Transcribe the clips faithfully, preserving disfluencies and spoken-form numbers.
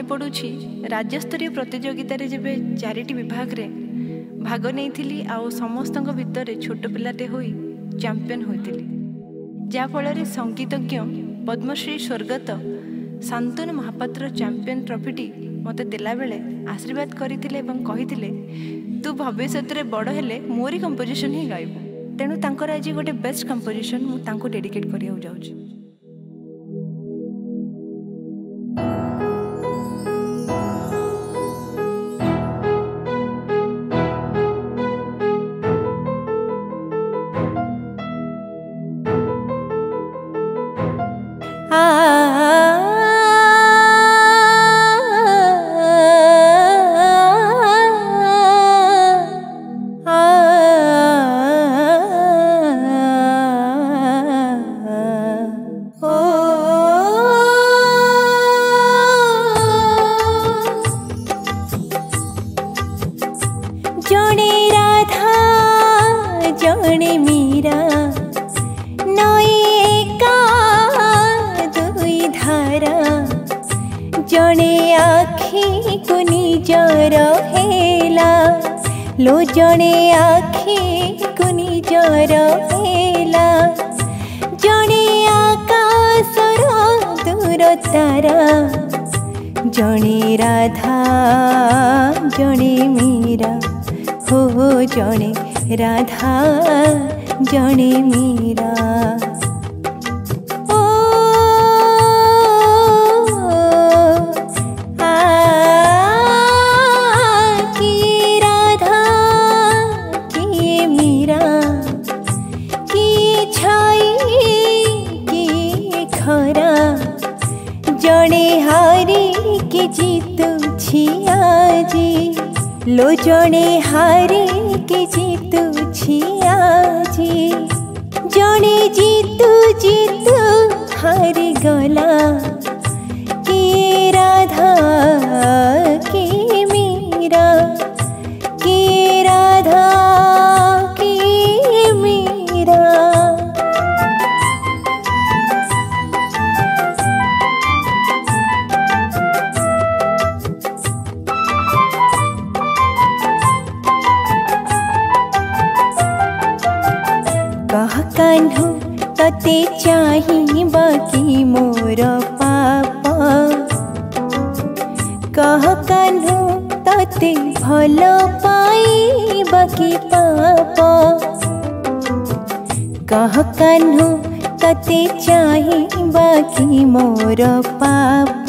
पड़ुछि राज्यस्तरीय प्रतियोगिता रे जेबे चारिटी विभाग रे भाग नहीं आउ समस्त भितर छोट पिलाटे होई चैंपियन होइतिली जा फल संगीतज्ञ पद्मश्री स्वर्गत शांतनु महापात्र चैंपियन ट्रॉफीटी मते देला बेले आशीर्वाद करथिले एवं कहिथिले तू भविष्य रे बड़ हेले मोरी कंपोजिशन ही गाइबू तेणु तांकर आज गोटे बेस्ट कंपोजिशन मु तांको डेडिकेट करिया जाउछि। जने राधा जने मीरा नई का दुई धारा जने आखी को निजर हेला लो जने आखी को निजर हेला जने आकाशर दूर तारा जने राधा जने मीरा हो जने राधा जने मीरा। ओ आ कि राधा कि मीरा कि छाई कि खरा जने हारी कि जीतुछि आजी लो जने हारी के जीतु छियाजी जने जीतु जीतु हारी गला कि राधा कि मीरा कि राधा कि मीरा। कह कान्हु तते चाही बाकी मोर पाप कह कान्हु तते भल पाई बाकी पाप कह कान्हु तते चाही बाकी मोर पाप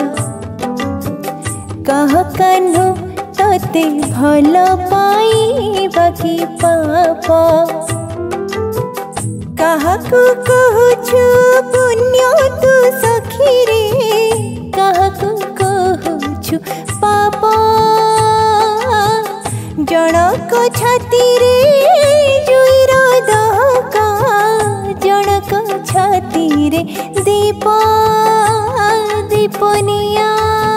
कह कान्हु तते भल पाई बाकी पाप काहाकू कहूछु पुण्य तू सखी रे काहाकू कहूछु पाप जनक छाती रे जुईर दहका जनक छाती रे दीप दीपनिया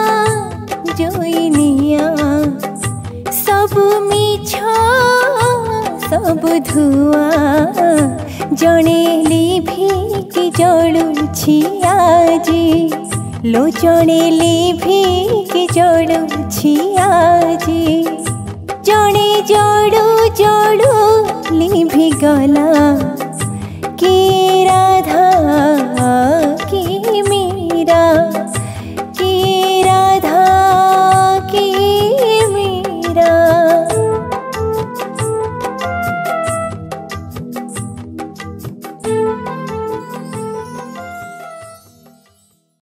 जोईनिया सब मिछ सब धुआं जने लिभि कि जड़ुछि आजी लो जने लिभि कि जड़ुछि आजी जने जड़ु जड़ु लिभि गला कि